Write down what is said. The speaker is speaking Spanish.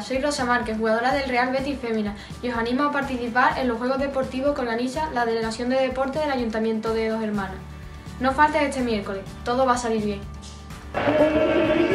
soy Rosa Márquez, jugadora del Real Betis Fémina, y os animo a participar en los Juegos Deportivos que organiza la Delegación de Deporte del Ayuntamiento de Dos Hermanas. No faltes este miércoles, todo va a salir bien.